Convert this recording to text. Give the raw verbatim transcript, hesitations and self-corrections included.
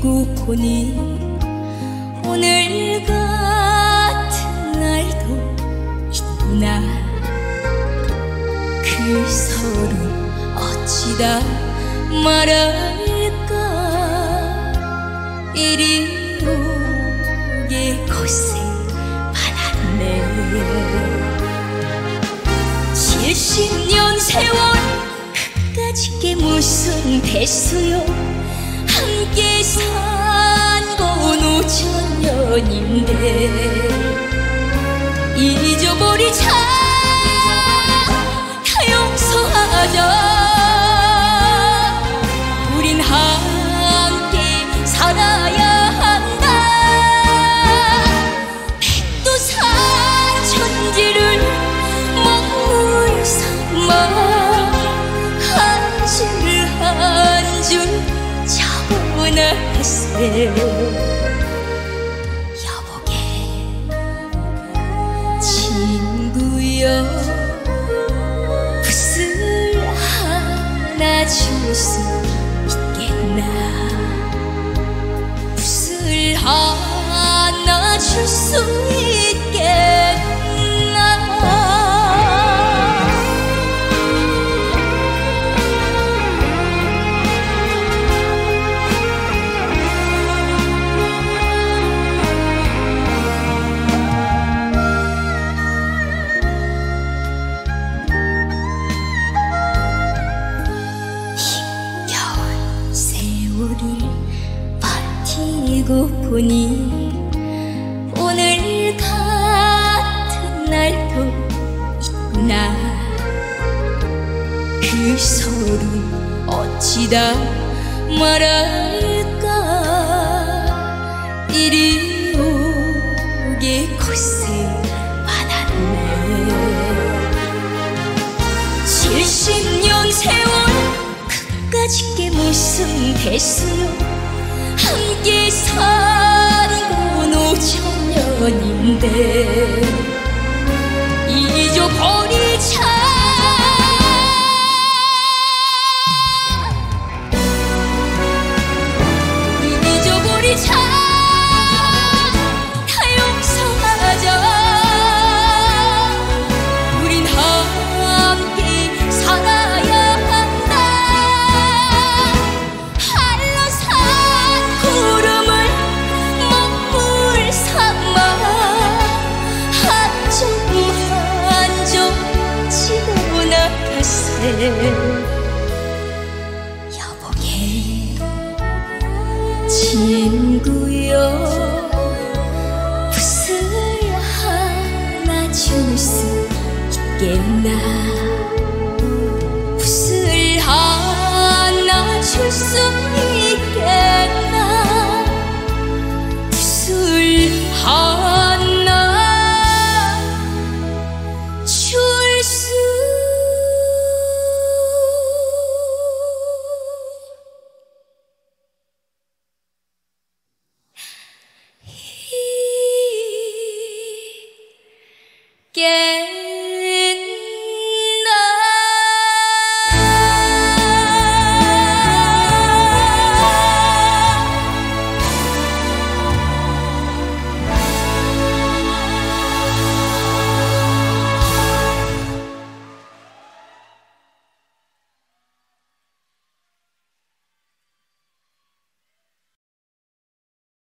버티고 보니 오늘 같은 날도 있구나. 그 서름 어찌다 말할까. 이리 오게 고생 많았네. 칠십 년 세월 그까짓 게 무슨 대수요. 함께 산 건 오천 년인데 잊어버리자. 다 용서하자. 우린 함께 살아야 한다. 백두산 천지를 먹물 삼아 한 줄 한 줄 차분하세. 여보게 친구여 붓을 하나 줄 수 있겠나. 붓을 하나 줄 수 있겠나. 버티고 보니 오늘 같은 날도 있구나. 그 서름 어찌다 말할까. 이리 오게 고생 많았네. 칠십 년 세월 그까짓 게 무슨 대수요. 함께 산 건 오천 년인데 잊어버리자. 잊어버리자. 다 용서하자. 우린 함께 살아야 한다. 한라산 구름을 먹물 삼아 한 점 한 점 치고 나갔세. 여보게 친구여 붓을 하나 줄 수 있겠나.